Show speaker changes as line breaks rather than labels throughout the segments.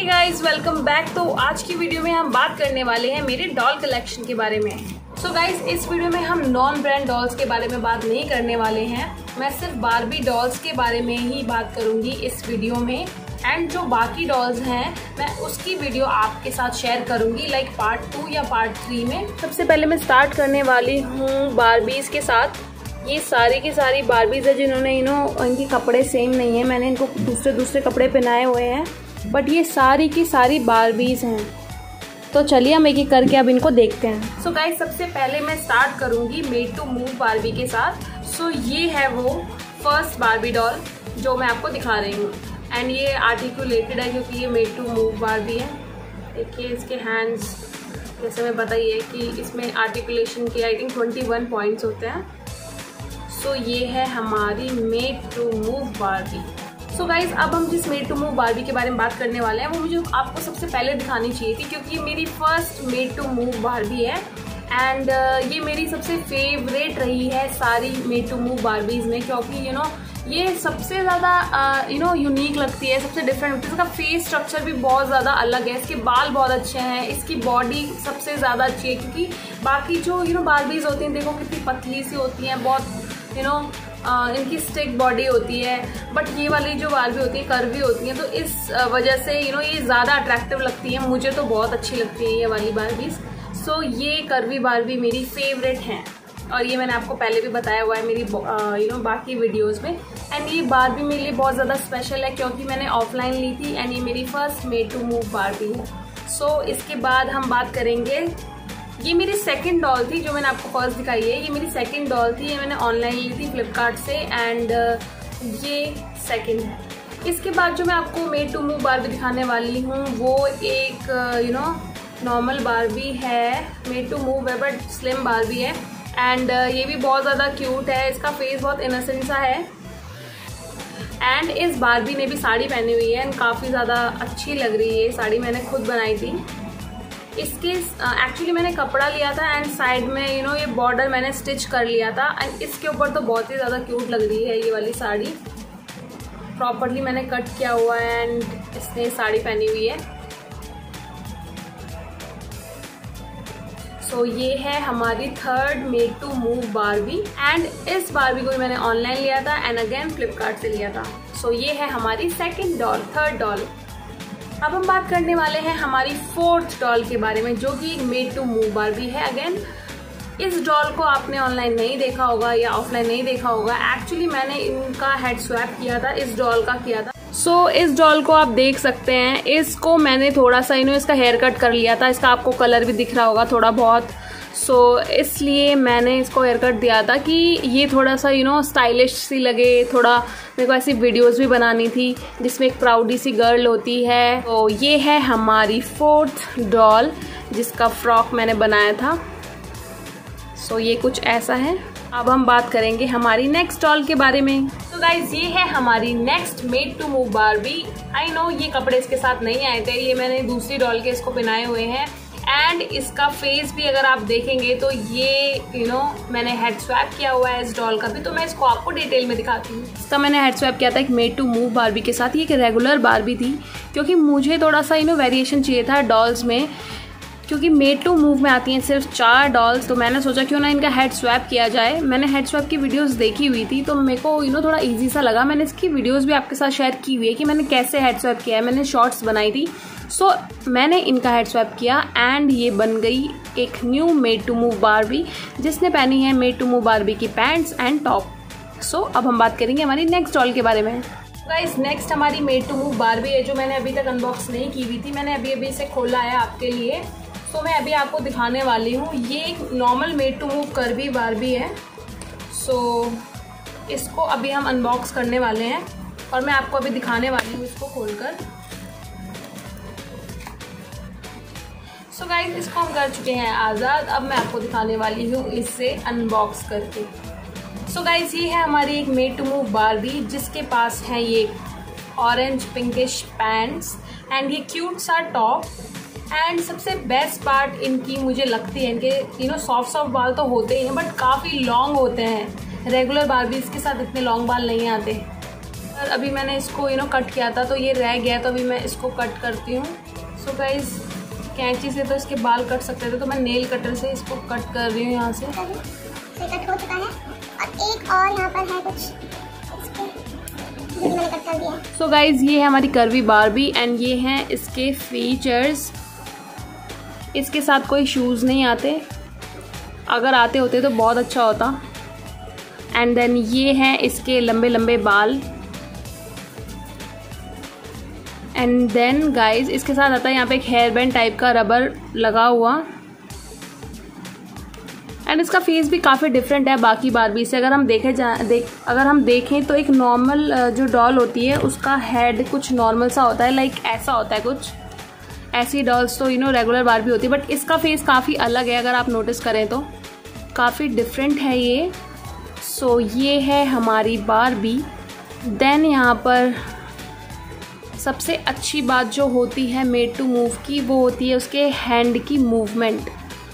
Hey guys, welcome back. तो आज की वीडियो में हम बात करने वाले हैं मेरे डॉल कलेक्शन के बारे में। सो गाइस, इस वीडियो में हम नॉन ब्रांड डॉल्स के बारे में बात नहीं करने वाले हैं। मैं सिर्फ बारबी डॉल्स के बारे में ही बात करूंगी इस वीडियो में। एंड जो बाकी डॉल्स हैं मैं उसकी वीडियो आपके साथ शेयर करूंगी, लाइक पार्ट 2 या पार्ट 3 में। सबसे पहले मैं स्टार्ट करने वाली हूँ बारबीज के साथ। ये सारी की सारी बारबीज है जिन्होंने इनके कपड़े सेम नहीं है, मैंने इनको दूसरे कपड़े पहनाए हुए हैं, बट ये सारी की सारी बारबीज हैं। तो चलिए हम एक एक करके अब इनको देखते हैं। सो गाइस, सबसे पहले मैं स्टार्ट करूंगी मेड टू मूव बारबी के साथ। सो ये है वो फर्स्ट बारबी डॉल जो मैं आपको दिखा रही हूँ। एंड ये आर्टिकुलेटेड है क्योंकि ये मेड टू मूव बारबी है। देखिए इसके हैंड्स, जैसे मैं बताइए कि इसमें आर्टिकुलेशन के आई थिंक 21 पॉइंट्स होते हैं। सो ये है हमारी made to move Barbie. So guys, अब हम जिस मेड टू मूव बारबी के बारे में बात करने वाले हैं वो मुझे आपको सबसे पहले दिखानी चाहिए थी, क्योंकि ये मेरी first made to move Barbie है। एंड ये मेरी सबसे फेवरेट रही है सारी मेड टू मूव बारबीज में, क्योंकि ये सबसे ज़्यादा यूनिक लगती है, सबसे डिफरेंट लगती है। इसका फेस स्ट्रक्चर भी बहुत ज़्यादा अलग है, इसके बाल बहुत अच्छे हैं, इसकी बॉडी सबसे ज़्यादा अच्छी है। क्योंकि बाकी जो बारबीज होती हैं, देखो कितनी पतली सी होती हैं, बहुत इनकी स्टिक बॉडी होती है, बट ये वाली जो बारबी होती है कर्वी होती है। तो इस वजह से ये ज़्यादा अट्रैक्टिव लगती है। मुझे तो बहुत अच्छी लगती है ये वाली बारबीज। सो ये कर्वी बारबी मेरी फेवरेट हैं और ये मैंने आपको पहले भी बताया हुआ है मेरी बाकी वीडियोस में। एंड ये बारबी मेरे लिए बहुत ज़्यादा स्पेशल है क्योंकि मैंने ऑफलाइन ली थी एंड ये मेरी first made to move Barbie है। सो इसके बाद हम बात करेंगे, ये मेरी सेकंड डॉल थी जो मैंने आपको फर्स्ट दिखाई है। ये मेरी सेकंड डॉल थी, ये मैंने ऑनलाइन ली थी फ्लिपकार्ट से। एंड ये सेकंड है। इसके बाद जो मैं आपको मेड टू मूव बारबी दिखाने वाली हूँ वो एक नॉर्मल बारबी है, मेड टू मूव है बट स्लिम बारबी है। एंड ये भी बहुत ज़्यादा क्यूट है, इसका फेस बहुत इनोसेंट सा है। एंड इस बारबी ने भी साड़ी पहनी हुई है एंड काफ़ी ज़्यादा अच्छी लग रही है। साड़ी मैंने खुद बनाई थी। इसके एक्चुअली मैंने कपड़ा लिया था एंड साइड में ये बॉर्डर मैंने स्टिच कर लिया था। एंड इसके ऊपर तो बहुत ही ज़्यादा क्यूट लग रही है ये वाली साड़ी। प्रॉपरली मैंने कट किया हुआ है एंड इसने साड़ी पहनी हुई है। सो ये है हमारी third made to move Barbie. And इस बारबी को मैंने ऑनलाइन लिया था एंड अगेन फ्लिपकार्ट से लिया था। सो ये है हमारी सेकंड डॉल, थर्ड डॉल। अब हम बात करने वाले हैं हमारी फोर्थ डॉल के बारे में, जो कि एक मेड टू मूव बारबी है। अगेन इस डॉल को आपने ऑनलाइन नहीं देखा होगा या ऑफलाइन नहीं देखा होगा। एक्चुअली मैंने इनका हेड स्वैप किया था, इस डॉल का किया था। सो इस डॉल को आप देख सकते हैं, इसको मैंने थोड़ा सा इसका हेयर कट कर लिया था। इसका आपको कलर भी दिख रहा होगा थोड़ा बहुत। सो इसलिए मैंने इसको हेयर कट दिया था कि ये थोड़ा सा स्टाइलिश सी लगे। थोड़ा मेरे को ऐसी वीडियोस भी बनानी थी जिसमें एक प्राउडी सी गर्ल होती है। तो ये है हमारी फोर्थ डॉल जिसका फ्रॉक मैंने बनाया था। सो ये कुछ ऐसा है। अब हम बात करेंगे हमारी नेक्स्ट डॉल के बारे में। तो गाइज, ये है हमारी next made to move Barbie. I know ये कपड़े इसके साथ नहीं आए थे, ये मैंने दूसरी डॉल के इसको पहनाए हुए हैं। एंड इसका फेस भी अगर आप देखेंगे तो ये मैंने हेड स्वैप किया हुआ है इस डॉल का भी। तो मैं इसको आपको डिटेल में दिखाती हूँ। इसका मैंने हेड स्वैप किया था एक मेड टू मूव बारबी के साथ। ये एक रेगुलर बारबी थी क्योंकि मुझे थोड़ा सा वेरिएशन चाहिए था डॉल्स में, क्योंकि मेड टू मूव में आती हैं सिर्फ 4 डॉल्स। तो मैंने सोचा क्यों ना इनका हेड स्वैप किया जाए। मैंने हेड स्वैप की वीडियोस देखी हुई थी तो मेरे को थोड़ा इजी सा लगा। मैंने इसकी वीडियोस भी आपके साथ शेयर की हुई है कि मैंने कैसे हेड स्वैप किया है, मैंने शॉर्ट्स बनाई थी। सो मैंने इनका हेड स्वैप किया एंड ये बन गई एक new made to move Barbie जिसने पहनी है मेड टू मूव बारबी की पैंट्स एंड टॉप। सो अब हम बात करेंगे हमारी नेक्स्ट डॉल के बारे में। गाइस, नेक्स्ट हमारी मेड टू मूव बारबी है जो मैंने अभी तक अनबॉक्स नहीं की हुई थी। मैंने अभी इसे खोला है आपके लिए। तो मैं अभी आपको दिखाने वाली हूँ। ये एक normal made to move curvy Barbie है। सो इसको अभी हम अनबॉक्स करने वाले हैं और मैं आपको अभी दिखाने वाली हूँ इसको खोलकर। सो गाइस, इसको हम कर चुके हैं आज़ाद। अब मैं आपको दिखाने वाली हूँ इसे अनबॉक्स करके। सो गाइस, ये है हमारी एक मेड टू मूव बारबी जिसके पास है ये ऑरेंज पिंकिश पैंट्स एंड ये क्यूट सा टॉप। एंड सबसे बेस्ट पार्ट इनकी मुझे लगती है इनके सॉफ्ट बाल तो होते ही हैं बट काफ़ी लॉन्ग होते हैं। रेगुलर बारबीज के साथ इतने लॉन्ग बाल नहीं आते। अभी मैंने इसको कट किया था तो ये रह गया, तो अभी मैं इसको कट करती हूँ। सो गाइस कैंची से तो इसके बाल कट सकते थे, तो मैं नेल कटर से इसको कट कर रही हूँ यहाँ से।
कट हो चुका है और एक और यहाँ पर है कुछ मैंने कट कर दिया।
सो गाइज ये है हमारी कर्वी बारबी एंड ये हैं इसके फीचर्स। इसके साथ कोई शूज़ नहीं आते, अगर आते होते तो बहुत अच्छा होता। एंड देन ये हैं इसके लंबे लंबे बाल। एंड देन गाइज इसके साथ आता है यहाँ पे एक हेयर बैंड टाइप का रबर लगा हुआ। एंड इसका फेस भी काफ़ी डिफरेंट है बाकी बारबी से। अगर हम देखें तो एक नॉर्मल जो डॉल होती है उसका हेड कुछ नॉर्मल सा होता है, लाइक ऐसा होता है कुछ। ऐसी डॉल्स तो रेगुलर बारबी होती है, बट इसका फेस काफ़ी अलग है। अगर आप नोटिस करें तो काफ़ी डिफरेंट है ये। सो ये है हमारी बारबी। देन यहाँ पर सबसे अच्छी बात जो होती है मेड टू मूव की, वो होती है उसके हैंड की मूवमेंट।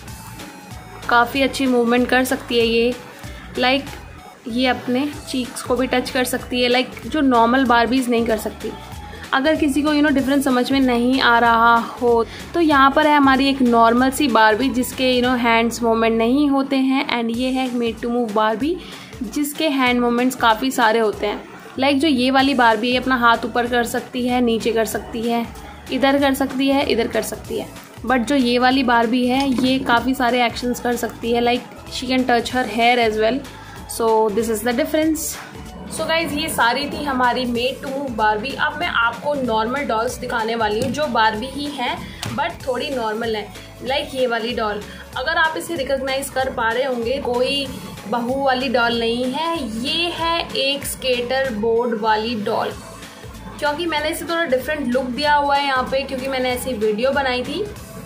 काफ़ी अच्छी मूवमेंट कर सकती है ये, लाइक ये अपने चीक्स को भी टच कर सकती है, लाइक जो नॉर्मल बारबीज नहीं कर सकती। अगर किसी को डिफरेंस समझ में नहीं आ रहा हो तो यहाँ पर है हमारी एक नॉर्मल सी बारबी जिसके हैंड्स मूवमेंट नहीं होते हैं। एंड ये है मेड टू मूव बारबी जिसके हैंड मूवमेंट्स काफ़ी सारे होते हैं। लाइक जो ये वाली बारबी है अपना हाथ ऊपर कर सकती है, नीचे कर सकती है, इधर कर सकती है, इधर कर सकती है। बट जो ये वाली बारबी है ये काफ़ी सारे एक्शंस कर सकती है, like she can touch her hair as well. So this is the difference. So guys ये सारी थी हमारी मेड टू मूव बारबी। अब मैं आपको नॉर्मल डॉल्स दिखाने वाली हूँ जो बारबी ही हैं बट थोड़ी नॉर्मल है, लाइक ये वाली डॉल। अगर आप इसे रिकॉग्नाइज कर पा रहे होंगे, कोई बहू वाली डॉल नहीं है, ये है एक स्केटर बोर्ड वाली डॉल। क्योंकि मैंने इसे थोड़ा डिफरेंट लुक दिया हुआ है यहाँ पे, क्योंकि मैंने ऐसी वीडियो बनाई थी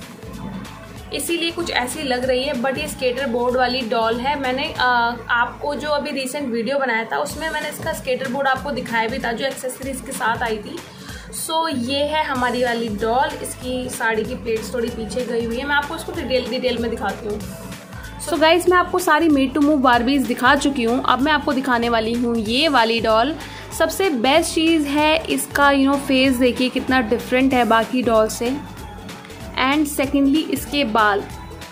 इसीलिए कुछ ऐसी लग रही है। बट ये स्केटर बोर्ड वाली डॉल है। मैंने आपको जो अभी रिसेंट वीडियो बनाया था उसमें मैंने इसका स्केटर बोर्ड आपको दिखाया भी था, जो एक्सेसरीज के साथ आई थी। सो ये है हमारी वाली डॉल। इसकी साड़ी की प्लेट्स थोड़ी पीछे गई हुई है, मैं आपको इसको डिटेल में दिखाती हूँ। सो गाइज मैं आपको सारी मेड टू मूव बारबीज दिखा चुकी हूँ। अब मैं आपको दिखाने वाली हूँ ये वाली डॉल। सबसे बेस्ट चीज़ है इसका फेस देखिए कितना डिफरेंट है बाकी डॉल से। एंड सेकेंडली इसके बाल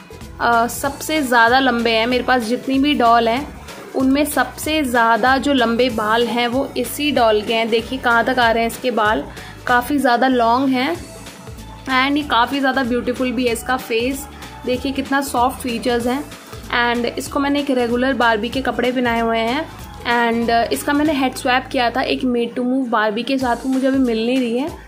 सबसे ज़्यादा लंबे हैं। मेरे पास जितनी भी डॉल हैं उनमें सबसे ज़्यादा जो लंबे बाल हैं वो इसी डॉल के हैं। देखिए कहाँ तक आ रहे हैं इसके बाल, काफ़ी ज़्यादा लॉन्ग हैं। एंड ये काफ़ी ज़्यादा ब्यूटीफुल भी है इसका फेस, देखिए कितना सॉफ्ट फीचर्स हैं। एंड इसको मैंने एक रेगुलर बारबी के कपड़े पहनाए हुए हैं। एंड इसका मैंने हेड स्वैप किया था एक मेड टू मूव बारबी के साथ, वो मुझे अभी मिल नहीं रही है।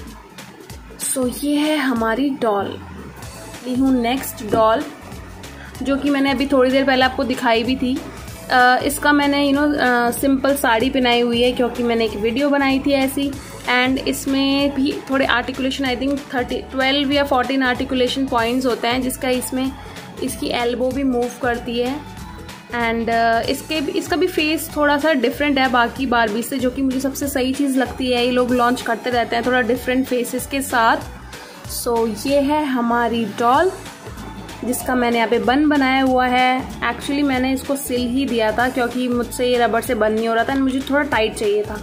सो ये है हमारी डॉल। ली हूँ नेक्स्ट डॉल जो कि मैंने अभी थोड़ी देर पहले आपको दिखाई भी थी। इसका मैंने सिंपल साड़ी पहनाई हुई है क्योंकि मैंने एक वीडियो बनाई थी ऐसी। एंड इसमें भी थोड़े आर्टिकुलेशन, आई थिंक 12 या 14 आर्टिकुलेशन पॉइंट्स होते हैं, जिसका इसकी एल्बो भी मूव करती है। एंड इसका भी फेस थोड़ा सा डिफरेंट है बाकी बारबी से, जो कि मुझे सबसे सही चीज़ लगती है। ये लोग लॉन्च करते रहते हैं थोड़ा डिफरेंट फेसेस के साथ। सो ये है हमारी डॉल जिसका मैंने यहाँ पे बन बनाया हुआ है। एक्चुअली मैंने इसको सिल ही दिया था क्योंकि मुझसे ये रबड़ से बन नहीं हो रहा था एंड मुझे थोड़ा टाइट चाहिए था।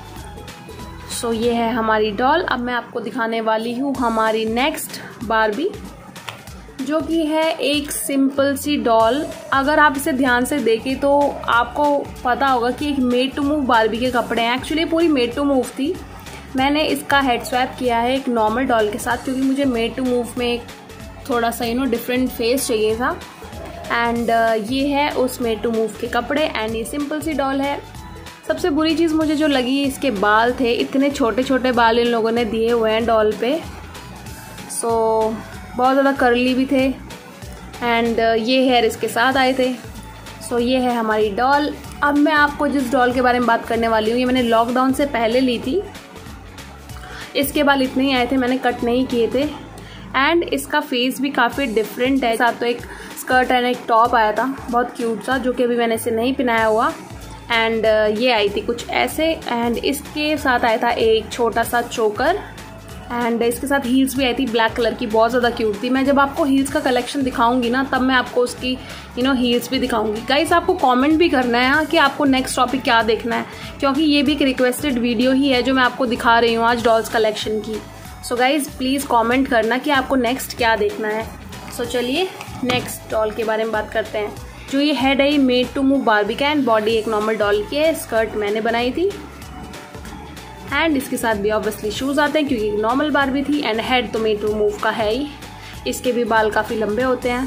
सो ये है हमारी डॉल। अब मैं आपको दिखाने वाली हूँ हमारी नेक्स्ट बारबी जो कि है एक सिंपल सी डॉल। अगर आप इसे ध्यान से देखें तो आपको पता होगा कि एक मेड टू मूव बारबी के कपड़े हैं। एक्चुअली पूरी मेड टू मूव थी। मैंने इसका हेड स्वैप किया है एक नॉर्मल डॉल के साथ क्योंकि मुझे मेड टू मूव में एक थोड़ा सा डिफरेंट फेस चाहिए था। एंड ये है उस मेड टू मूव के कपड़े। एंड ये सिंपल सी डॉल है। सबसे बुरी चीज़ मुझे जो लगी इसके बाल थे, इतने छोटे छोटे बाल इन लोगों ने दिए हुए हैं डॉल पे। सो बहुत ज़्यादा करली भी थे। एंड ये हेयर इसके साथ आए थे। सो ये है हमारी डॉल। अब मैं आपको जिस डॉल के बारे में बात करने वाली हूँ ये मैंने लॉकडाउन से पहले ली थी। इसके बाल इतने ही आए थे, मैंने कट नहीं किए थे। एंड इसका फेस भी काफ़ी डिफरेंट है। साथ तो एक स्कर्ट एंड एक टॉप आया था बहुत क्यूट सा, जो कि अभी मैंने इसे नहीं पहनाया हुआ। एंड ये आई थी कुछ ऐसे। एंड इसके साथ आया था एक छोटा सा चोकर। एंड इसके साथ हील्स भी आई थी ब्लैक कलर की, बहुत ज़्यादा क्यूट थी। मैं जब आपको हील्स का कलेक्शन दिखाऊंगी ना तब मैं आपको उसकी हील्स भी दिखाऊंगी। गाइस आपको कमेंट भी करना है कि आपको नेक्स्ट टॉपिक क्या देखना है, क्योंकि ये भी एक रिक्वेस्टेड वीडियो ही है जो मैं आपको दिखा रही हूँ आज डॉल्स कलेक्शन की। सो गाइज प्लीज़ कॉमेंट करना कि आपको नेक्स्ट क्या देखना है। सो चलिए नेक्स्ट डॉल के बारे में बात करते हैं। जो ये हेड है ये मेड टू मूव बार्बी का एंड बॉडी एक नॉर्मल डॉल की है। स्कर्ट मैंने बनाई थी एंड इसके साथ भी ऑब्वियसली शूज़ आते हैं क्योंकि नॉर्मल बार्बी थी। एंड हेड तो मेड टू मूव का है ही, इसके भी बाल काफ़ी लंबे होते हैं।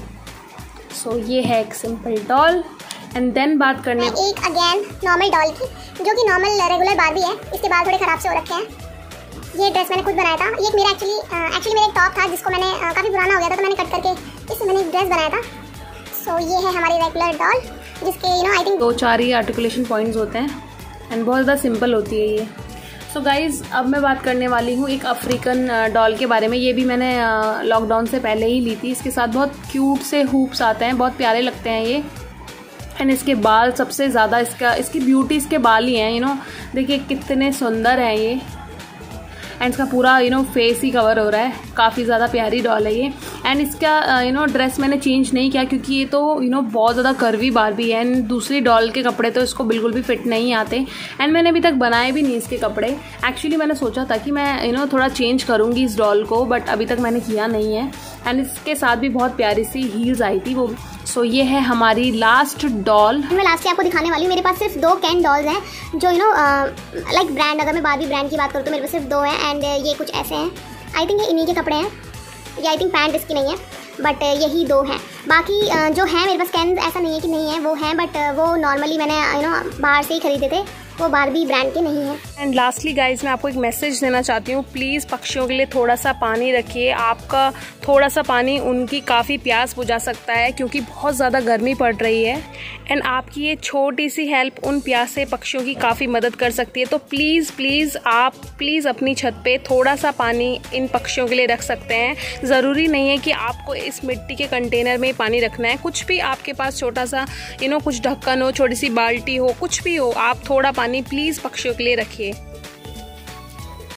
सो ये है एक सिंपल डॉल। एंड देन बात करने
एक अगेन नॉर्मल डॉल की, जो कि नॉर्मल रेगुलर बार्बी है। इसके बाल थोड़े ख़राब से हो रखे हैं। ये ड्रेस मैंने खुद बनाया था। ये एक मेरा एक्चुअली मेरा एक टॉप था जिसको मैंने काफ़ी पुराना हो गया था, तो मैंने कट करके इससे मैंने एक ड्रेस बनाया था। सो ये है हमारी रेगुलर डॉल जिसके आई थिंक
2-4 ही आर्टिकुलेशन पॉइंट्स होते हैं एंड बहुत ज़्यादा सिंपल होती है ये। सो गाइज़ अब मैं बात करने वाली हूँ एक अफ्रीकन डॉल के बारे में। ये भी मैंने लॉकडाउन से पहले ही ली थी। इसके साथ बहुत क्यूट से हुप्स आते हैं, बहुत प्यारे लगते हैं ये। एंड इसके बाल सबसे ज़्यादा इसकी ब्यूटी इसके बाल ही हैं। देखिए कितने सुंदर हैं ये। एंड इसका पूरा फेस ही कवर हो रहा है। काफ़ी ज़्यादा प्यारी डॉल है ये। एंड इसका ड्रेस मैंने चेंज नहीं किया क्योंकि ये तो बहुत ज़्यादा कर्वी बार्बी है एंड दूसरी डॉल के कपड़े तो इसको बिल्कुल भी फिट नहीं आते। एंड मैंने अभी तक बनाए भी नहीं इसके कपड़े। एक्चुअली मैंने सोचा था कि मैं थोड़ा चेंज करूँगी इस डॉल को, बट अभी तक मैंने किया नहीं है। एंड इसके साथ भी बहुत प्यारी सी हील्स आई थी वो। सो ये है हमारी लास्ट डॉल।
मैं लास्ट आपको दिखाने वाली हूँ। मेरे पास सिर्फ 2 कैन डॉल्स हैं जो लाइक ब्रांड, अगर मैं बार्बी ब्रांड की बात करूँ तो मेरे पास सिर्फ 2 हैं। एंड ये कुछ ऐसे हैं। आई थिंक ये इन्हीं के कपड़े हैं। ये आई थिंक पैंट इसकी नहीं है, बट यही 2 हैं। बाकी जो है मेरे पास कैन ऐसा नहीं है कि नहीं है, वो हैं, बट वो नॉर्मली मैंने बाहर से ही खरीदे थे, वो बार्बी ब्रांड के नहीं है।
एंड लास्टली गाइज मैं आपको एक मैसेज देना चाहती हूँ। प्लीज़ पक्षियों के लिए थोड़ा सा पानी रखिए। आपका थोड़ा सा पानी उनकी काफ़ी प्यास बुझा सकता है क्योंकि बहुत ज़्यादा गर्मी पड़ रही है। एंड आपकी ये छोटी सी हेल्प उन प्यासे पक्षियों की काफ़ी मदद कर सकती है। तो प्लीज़ आप अपनी छत पे थोड़ा सा पानी इन पक्षियों के लिए रख सकते हैं। ज़रूरी नहीं है कि आपको इस मिट्टी के कंटेनर में पानी रखना है। कुछ भी आपके पास छोटा सा कुछ ढक्कन हो, छोटी सी बाल्टी हो, कुछ भी हो, आप थोड़ा पानी प्लीज़ पक्षियों के लिए रखिए।